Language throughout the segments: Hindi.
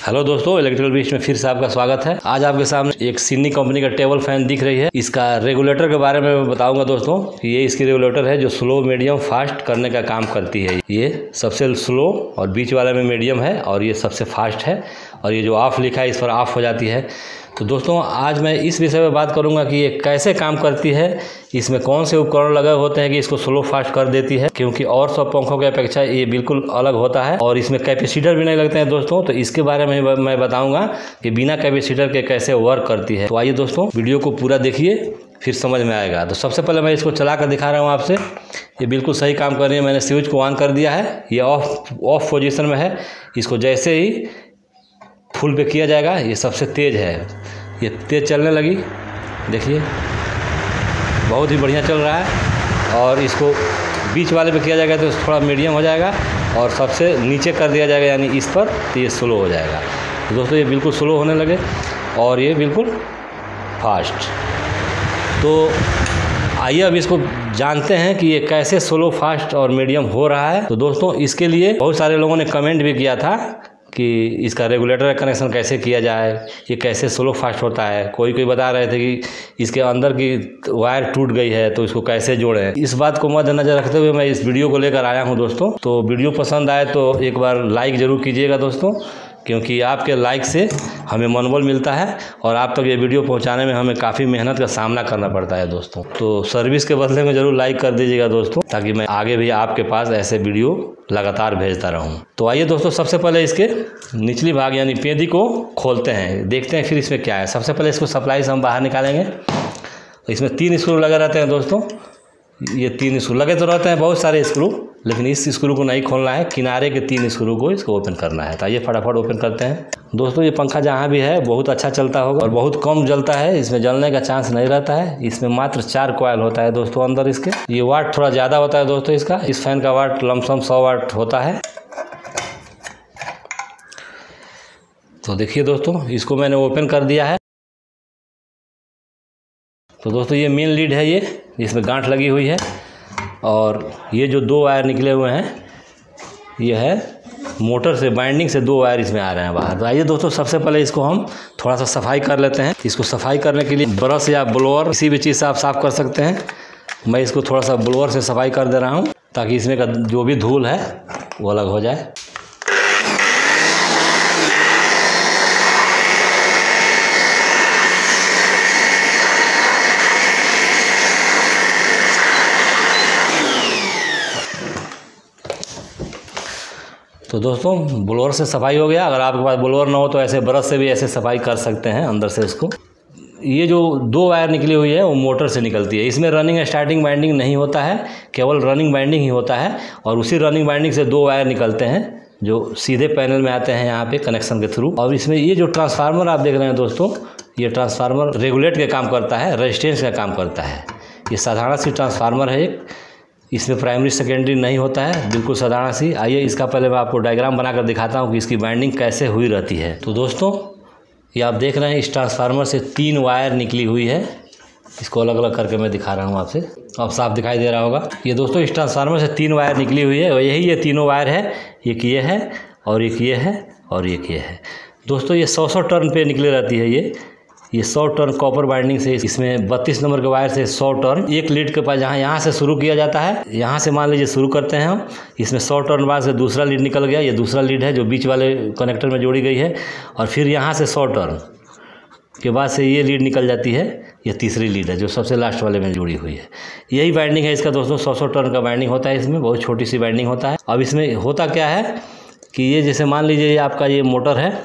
हेलो दोस्तों, इलेक्ट्रिकल बीच में फिर से आपका स्वागत है। आज आपके सामने एक सिडनी कंपनी का टेबल फैन दिख रही है। इसका रेगुलेटर के बारे में मैं बताऊंगा दोस्तों कि ये इसकी रेगुलेटर है जो स्लो मीडियम फास्ट करने का काम करती है। ये सबसे स्लो और बीच वाले में मीडियम है और ये सबसे फास्ट है और ये जो ऑफ लिखा है इस पर ऑफ हो जाती है। तो दोस्तों आज मैं इस विषय में बात करूंगा कि ये कैसे काम करती है, इसमें कौन से उपकरण लगे होते हैं कि इसको स्लो फास्ट कर देती है, क्योंकि और सब पंखों की अपेक्षा ये बिल्कुल अलग होता है और इसमें कैपेसिटर भी नहीं लगते हैं दोस्तों। तो इसके बारे में मैं बताऊंगा कि बिना कैपेसिटर के कैसे वर्क करती है। तो आइए दोस्तों वीडियो को पूरा देखिए, फिर समझ में आएगा। तो सबसे पहले मैं इसको चला कर दिखा रहा हूँ आपसे। ये बिल्कुल सही काम कर रही है। मैंने स्विच को ऑन कर दिया है, ये ऑफ पोजिशन में है। इसको जैसे ही फुल पे किया जाएगा, ये सबसे तेज़ है, ये तेज़ चलने लगी। देखिए बहुत ही बढ़िया चल रहा है। और इसको बीच वाले पे किया जाएगा तो थोड़ा मीडियम हो जाएगा और सबसे नीचे कर दिया जाएगा यानी इस पर, तो ये स्लो हो जाएगा। तो दोस्तों ये बिल्कुल स्लो होने लगे और ये बिल्कुल फास्ट। तो आइए अब इसको जानते हैं कि ये कैसे स्लो फास्ट और मीडियम हो रहा है। तो दोस्तों इसके लिए बहुत सारे लोगों ने कमेंट भी किया था कि इसका रेगुलेटर का कनेक्शन कैसे किया जाए, ये कैसे स्लो फास्ट होता है। कोई बता रहे थे कि इसके अंदर की वायर टूट गई है तो इसको कैसे जोड़ें। इस बात को मद्देनजर रखते हुए मैं इस वीडियो को लेकर आया हूं दोस्तों। तो वीडियो पसंद आए तो एक बार लाइक ज़रूर कीजिएगा दोस्तों, क्योंकि आपके लाइक से हमें मनोबल मिलता है और आप तक ये वीडियो पहुंचाने में हमें काफ़ी मेहनत का सामना करना पड़ता है दोस्तों। तो सर्विस के बदले में ज़रूर लाइक कर दीजिएगा दोस्तों, ताकि मैं आगे भी आपके पास ऐसे वीडियो लगातार भेजता रहूं। तो आइए दोस्तों सबसे पहले इसके निचली भाग यानी पेंदी को खोलते हैं, देखते हैं फिर इसमें क्या है। सबसे पहले इसको सप्लाई से हम बाहर निकालेंगे। इसमें 3 स्क्रू लगे रहते हैं दोस्तों। ये 3 स्क्रू लगे तो रहते हैं, बहुत सारे स्क्रू, लेकिन इस स्क्रू को नहीं खोलना है, किनारे के 3 स्क्रू को इसको ओपन करना है। तो ये फटाफट ओपन करते हैं दोस्तों। ये पंखा जहाँ भी है बहुत अच्छा चलता होगा और बहुत कम जलता है, इसमें जलने का चांस नहीं रहता है। इसमें मात्र 4 कॉइल होता है दोस्तों अंदर इसके। ये वाट थोड़ा ज़्यादा होता है दोस्तों इसका। इस फैन का वाट लमसम 100 वाट होता है। तो देखिए दोस्तों इसको मैंने ओपन कर दिया है। तो दोस्तों ये मेन लीड है, ये जिसमें गांठ लगी हुई है और ये जो 2 वायर निकले हुए हैं ये है मोटर से, बाइंडिंग से 2 वायर इसमें आ रहे हैं बाहर। तो आइए दोस्तों सबसे पहले इसको हम थोड़ा सा सफाई कर लेते हैं। इसको सफाई करने के लिए ब्रश या ब्लोअर किसी भी चीज़ से आप साफ़ कर सकते हैं। मैं इसको थोड़ा सा ब्लोअर से सफाई कर दे रहा हूँ ताकि इसमें का जो भी धूल है वो अलग हो जाए। तो दोस्तों ब्लोअर से सफाई हो गया। अगर आपके पास ब्लोअर ना हो तो ऐसे ब्रश से भी ऐसे सफाई कर सकते हैं अंदर से इसको। ये जो 2 वायर निकली हुई है वो मोटर से निकलती है। इसमें रनिंग स्टार्टिंग बाइंडिंग नहीं होता है, केवल रनिंग बाइंडिंग ही होता है और उसी रनिंग बाइंडिंग से 2 वायर निकलते हैं जो सीधे पैनल में आते हैं यहाँ पे कनेक्शन के थ्रू। और इसमें ये जो ट्रांसफार्मर आप देख रहे हैं दोस्तों, ये ट्रांसफार्मर रेगुलेट का काम करता है, रेजिस्टेंस का काम करता है। ये साधारण सी ट्रांसफार्मर है एक, इसमें प्राइमरी सेकेंडरी नहीं होता है, बिल्कुल साधारण सी। आइए इसका पहले मैं आपको डायग्राम बनाकर दिखाता हूँ कि इसकी बाइंडिंग कैसे हुई रहती है। तो दोस्तों ये आप देख रहे हैं इस ट्रांसफार्मर से 3 वायर निकली हुई है। इसको अलग अलग करके मैं दिखा रहा हूँ आपसे, अब साफ दिखाई दे रहा होगा। ये दोस्तों इस ट्रांसफार्मर से 3 वायर निकली हुई है और यही ये तीनों वायर है। एक ये है और एक ये है और एक ये है दोस्तों। ये 100 टर्न पे निकले रहती है ये 100 टर्न कॉपर बाइंडिंग से। इसमें 32 नंबर के वायर से 100 टर्न एक लीड के पास, जहाँ यहाँ से शुरू किया जाता है, यहाँ से मान लीजिए शुरू करते हैं हम। इसमें 100 टर्न बाद से दूसरा लीड निकल गया, ये दूसरा लीड है जो बीच वाले कनेक्टर में जोड़ी गई है। और फिर यहाँ से 100 टर्न के बाद से ये लीड निकल जाती है, ये तीसरी लीड है जो सबसे लास्ट वाले में जुड़ी हुई है। यही बाइंडिंग है इसका दोस्तों। 100 टर्न का बाइंडिंग होता है इसमें, बहुत छोटी सी बाइंडिंग होता है। अब इसमें होता क्या है कि ये जैसे मान लीजिए ये आपका ये मोटर है,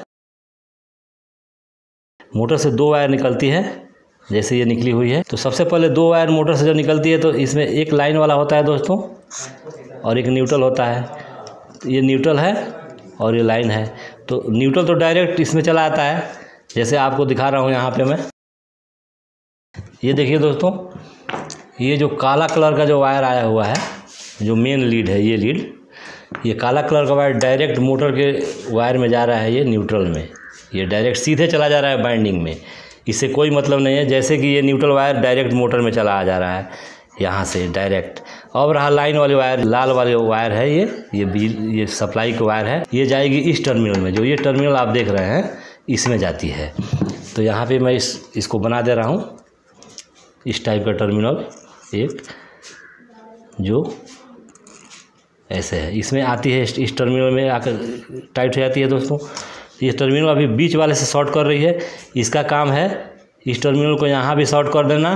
मोटर से 2 वायर निकलती है, जैसे ये निकली हुई है। तो सबसे पहले 2 वायर मोटर से जब निकलती है तो इसमें एक लाइन वाला होता है दोस्तों और एक न्यूट्रल होता है। ये न्यूट्रल है और ये लाइन है। तो न्यूट्रल तो डायरेक्ट इसमें चला आता है, जैसे आपको दिखा रहा हूँ यहाँ पे मैं। ये देखिए दोस्तों, ये जो काला कलर का जो वायर आया हुआ है, जो मेन लीड है, ये काला कलर का वायर डायरेक्ट मोटर के वायर में जा रहा है, ये न्यूट्रल में। ये डायरेक्ट सीधे चला जा रहा है बाइंडिंग में, इससे कोई मतलब नहीं है। जैसे कि ये न्यूट्रल वायर डायरेक्ट मोटर में चला आ जा रहा है यहाँ से डायरेक्ट। अब रहा लाइन वाले वायर, लाल वाले वायर है ये सप्लाई का वायर है। ये जाएगी इस टर्मिनल में, जो ये टर्मिनल आप देख रहे हैं इसमें जाती है। तो यहाँ पे मैं इसको बना दे रहा हूँ, इस टाइप का टर्मिनल एक जो ऐसे है, इसमें आती है, इस टर्मिनल में आकर टाइट हो जाती है दोस्तों। ये टर्मिनल अभी बीच वाले से शॉर्ट कर रही है, इसका काम है इस टर्मिनल को यहाँ भी शॉर्ट कर देना,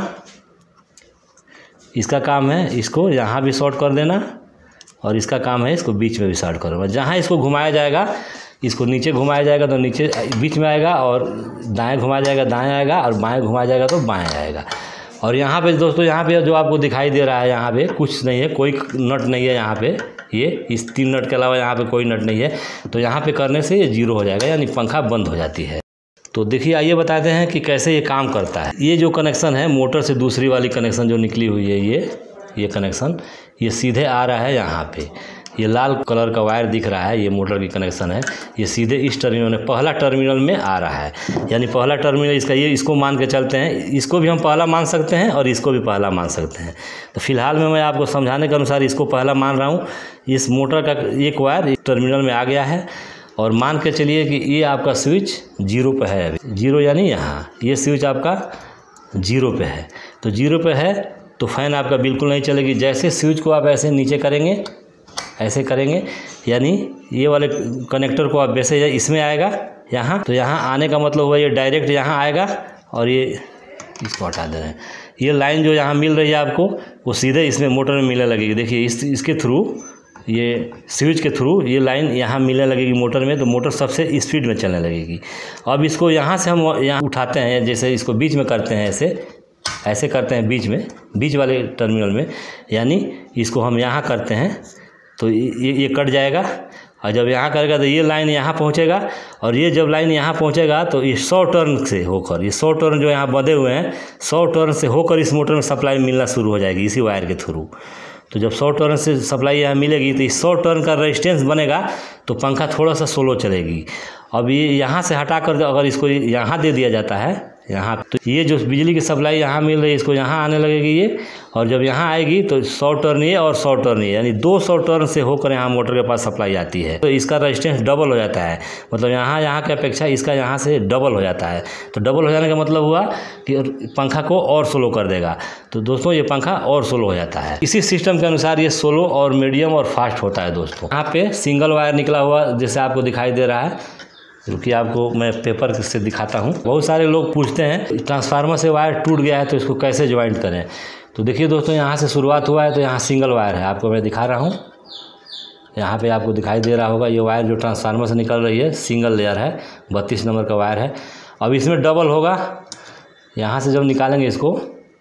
इसका काम है इसको यहाँ भी शॉर्ट कर देना, और इसका काम है इसको बीच में भी शॉर्ट करना। जहाँ इसको घुमाया जाएगा, इसको नीचे घुमाया जाएगा तो नीचे बीच में आएगा, और दाएं घुमाया जाएगा दाएं आएगा, और बाएं घुमाया जाएगा तो बाएं आएगा। और यहाँ पे दोस्तों, यहाँ पे जो आपको दिखाई दे रहा है, यहाँ पे कुछ नहीं है, कोई नट नहीं है यहाँ पे, ये इस 3 नट के अलावा यहाँ पे कोई नट नहीं है। तो यहाँ पे करने से ये 0 हो जाएगा, यानी पंखा बंद हो जाती है। तो देखिए, आइए बताते हैं कि कैसे ये काम करता है। ये जो कनेक्शन है मोटर से दूसरी वाली कनेक्शन जो निकली हुई है, ये कनेक्शन ये सीधे आ रहा है यहाँ पे। ये लाल कलर का वायर दिख रहा है, ये मोटर की कनेक्शन है। ये सीधे इस टर्मिनल में, पहला टर्मिनल में आ रहा है, यानी पहला टर्मिनल इसका, ये इसको मान के चलते हैं। इसको भी हम पहला मान सकते हैं और इसको भी पहला मान सकते हैं। तो फिलहाल में मैं आपको समझाने के अनुसार इसको पहला मान रहा हूँ। इस मोटर का एक वायर इस टर्मिनल में आ गया है, और मान के चलिए कि ये आपका स्विच 0 पे है। अभी 0 यानी यहाँ ये स्विच आपका 0 पे है। तो 0 पे है तो फैन आपका बिल्कुल नहीं चलेगी। जैसे स्विच को आप ऐसे नीचे करेंगे, ऐसे करेंगे, यानी ये वाले कनेक्टर को आप वैसे इसमें आएगा यहाँ, तो यहाँ आने का मतलब हुआ ये डायरेक्ट यहाँ आएगा, और ये इसको हटा दे रहे हैं। ये लाइन जो यहाँ मिल रही है आपको, वो सीधे इसमें मोटर में मिलने लगेगी। देखिए इसके थ्रू, ये स्विच के थ्रू ये लाइन यहाँ मिलने लगेगी मोटर में, तो मोटर सबसे स्पीड में चलने लगेगी। अब इसको यहाँ से हम यहाँ उठाते हैं, जैसे इसको बीच में करते हैं, ऐसे करते हैं बीच में, बीच वाले टर्मिनल में, यानी इसको हम यहाँ करते हैं तो ये कट जाएगा। और जब यहाँ करेगा तो ये लाइन यहाँ पहुँचेगा, और ये जब लाइन यहाँ पहुँचेगा तो ये 100 टर्न से होकर, ये 100 टर्न जो यहाँ बंधे हुए हैं, 100 टर्न से होकर इस मोटर में सप्लाई मिलना शुरू हो जाएगी इसी वायर के थ्रू। तो जब 100 टर्न से सप्लाई यहाँ मिलेगी तो इस 100 टर्न का रेजिस्टेंस बनेगा, तो पंखा थोड़ा सा स्लो चलेगी। अब ये यहाँ से हटा कर अगर इसको यहाँ दे दिया जाता है यहाँ, तो ये जो बिजली की सप्लाई यहाँ मिल रही है इसको यहाँ आने लगेगी ये, और जब यहाँ आएगी तो 100 टर्न ये और 100 टर्न ये, यानी 200 टर्न से होकर यहाँ मोटर के पास सप्लाई आती है। तो इसका रेजिस्टेंस डबल हो जाता है, मतलब यहाँ की अपेक्षा इसका यहाँ से डबल हो जाता है। तो डबल हो जाने का मतलब हुआ कि पंखा को और स्लो कर देगा। तो दोस्तों ये पंखा और स्लो हो जाता है। इसी सिस्टम के अनुसार ये स्लो और मीडियम और फास्ट होता है दोस्तों। यहाँ पे सिंगल वायर निकला हुआ जैसे आपको दिखाई दे रहा है, क्योंकि आपको मैं पेपर से दिखाता हूँ। बहुत सारे लोग पूछते हैं ट्रांसफार्मर से वायर टूट गया है तो इसको कैसे ज्वाइंट करें। तो देखिए दोस्तों, यहाँ से शुरुआत हुआ है तो यहाँ सिंगल वायर है, आपको मैं दिखा रहा हूँ। यहाँ पे आपको दिखाई दे रहा होगा, ये वायर जो ट्रांसफार्मर से निकल रही है सिंगल लेयर है, 32 नंबर का वायर है। अब इसमें डबल होगा, यहाँ से जब निकालेंगे इसको,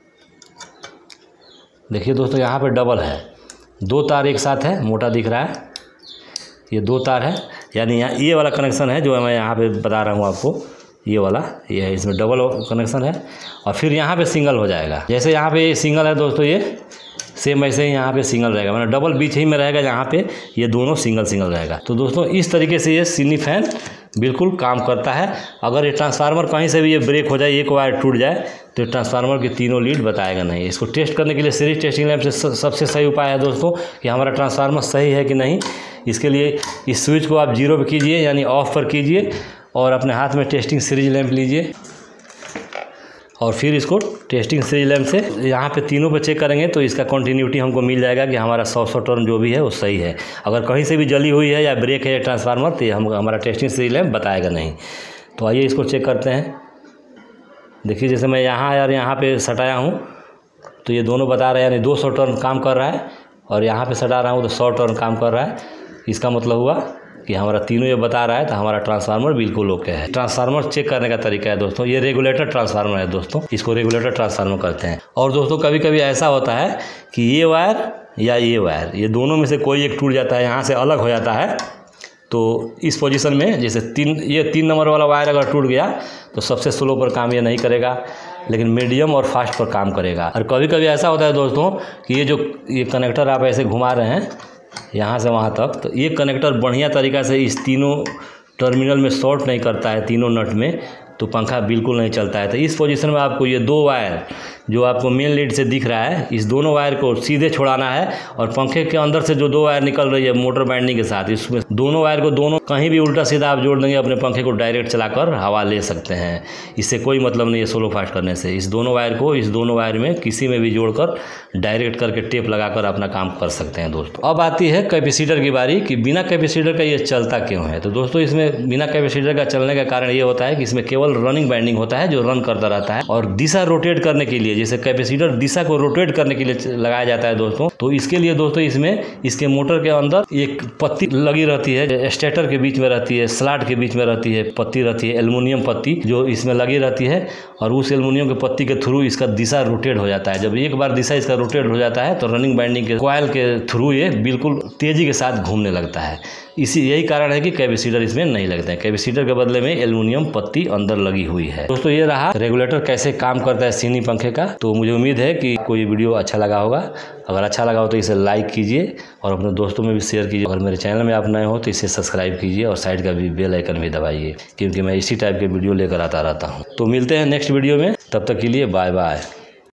देखिए दोस्तों यहाँ पर डबल है, 2 तार एक साथ है, मोटा दिख रहा है, ये 2 तार है, यानी यहाँ ये वाला कनेक्शन है जो मैं यहाँ पे बता रहा हूँ आपको, ये वाला ये है, इसमें डबल कनेक्शन है। और फिर यहाँ पे सिंगल हो जाएगा। जैसे यहाँ पे सिंगल है दोस्तों, ये सेम ऐसे ही यहाँ पे सिंगल रहेगा, मतलब डबल बीच ही में रहेगा, यहाँ पे ये दोनों सिंगल रहेगा। तो दोस्तों इस तरीके से ये सिनी फैन बिल्कुल काम करता है। अगर ये ट्रांसफार्मर कहीं से भी ये ब्रेक हो जाए, एक वायर टूट जाए, तो ट्रांसफार्मर की तीनों लीड बताएगा नहीं। इसको टेस्ट करने के लिए सीरीज टेस्टिंग लैंप से सबसे सही उपाय है दोस्तों कि हमारा ट्रांसफार्मर सही है कि नहीं। इसके लिए इस स्विच को आप 0 पे कीजिए, यानी ऑफ पर कीजिए, और अपने हाथ में टेस्टिंग सीरीज लैंप लीजिए, और फिर इसको टेस्टिंग सीरीज लैंप से यहाँ पे तीनों पे चेक करेंगे तो इसका कंटिन्यूटी हमको मिल जाएगा कि हमारा 100 टर्न जो भी है वो सही है। अगर कहीं से भी जली हुई है या ब्रेक है ट्रांसफार्मर, तो हमारा टेस्टिंग सीरीज लैंप बताएगा नहीं। तो आइए इसको चेक करते हैं। देखिए जैसे मैं यहाँ और यहाँ पे सटाया हूँ तो ये दोनों बता रहे हैं, यानी 200 टर्न काम कर रहा है, और यहाँ पे सटा रहा हूँ तो 100 टर्न काम कर रहा है। इसका मतलब हुआ कि हमारा तीनों ये बता रहा है, तो हमारा ट्रांसफार्मर बिल्कुल ओके है। ट्रांसफार्मर चेक करने का तरीका है दोस्तों, ये रेगुलेटर ट्रांसफार्मर है दोस्तों, इसको रेगुलेटर ट्रांसफार्मर करते हैं। और दोस्तों कभी कभी ऐसा होता है कि ये वायर या ये वायर, ये दोनों में से कोई एक टूट जाता है, यहाँ से अलग हो जाता है। तो इस पोजीशन में जैसे 3 नंबर वाला वायर अगर टूट गया तो सबसे स्लो पर काम ये नहीं करेगा, लेकिन मीडियम और फास्ट पर काम करेगा। और कभी कभी ऐसा होता है दोस्तों कि ये कनेक्टर आप ऐसे घुमा रहे हैं यहाँ से वहाँ तक, तो ये कनेक्टर बढ़िया तरीक़ा से इस तीनों टर्मिनल में शॉर्ट नहीं करता है, तीनों नट में, तो पंखा बिल्कुल नहीं चलता है। तो इस पोजीशन में आपको ये 2 वायर जो आपको मेन लीड से दिख रहा है, इस दोनों वायर को सीधे छोड़ाना है और पंखे के अंदर से जो 2 वायर निकल रही है मोटर बाइंडिंग के साथ, इसमें दोनों वायर को दोनों कहीं भी उल्टा सीधा आप जोड़ देंगे, अपने पंखे को डायरेक्ट चलाकर हवा ले सकते हैं। इससे कोई मतलब नहीं है स्लो फास्ट करने से। इस दोनों वायर को इस दोनों वायर में किसी में भी जोड़कर डायरेक्ट करके टेप लगाकर अपना काम कर सकते हैं दोस्तों। अब आती है कैपेसिटर की बारी कि बिना कैपेसिटर का ये चलता क्यों है। तो दोस्तों इसमें बिना कैपेसिटर का चलने का कारण ये होता है कि इसमें केवल रनिंग बाइंडिंग होता है जो रन करता रहता है, और दिशा रोटेट करने के लिए, जैसे कैपेसिटर दिशा को रोटेट करने के लिए लगाया जाता है दोस्तों, तो इसके लिए दोस्तों इसमें इसके मोटर के अंदर एक पत्ती लगी रहती है, स्टेटर के बीच में रहती है, स्लॉट के बीच में रहती है, पत्ती रहती है, एल्युमिनियम पत्ती जो इसमें लगी रहती है, और उस एल्युमिनियम के पत्ती के थ्रू इसका दिशा रोटेट हो जाता है। जब एक बार दिशा इसका रोटेट हो जाता है तो रनिंग बाइंडिंग के कॉइल के थ्रू ये बिल्कुल तेजी के साथ घूमने लगता है। यही कारण है कि कैपेसिटर इसमें नहीं लगते हैं। कैपेसिटर के बदले में एल्युमिनियम पत्ती अंदर लगी हुई है। दोस्तों ये रहा रेगुलेटर कैसे काम करता है सीनी पंखे का। तो मुझे उम्मीद है कि कोई वीडियो अच्छा लगा होगा। अगर अच्छा लगा हो तो इसे लाइक कीजिए और अपने दोस्तों में भी शेयर कीजिए। अगर मेरे चैनल में आप नए हो तो इसे सब्सक्राइब कीजिए और साइड का भी बेल आइकन भी दबाइए, क्योंकि मैं इसी टाइप के वीडियो लेकर आता रहता हूँ। तो मिलते हैं नेक्स्ट वीडियो में, तब तक के लिए बाय बाय।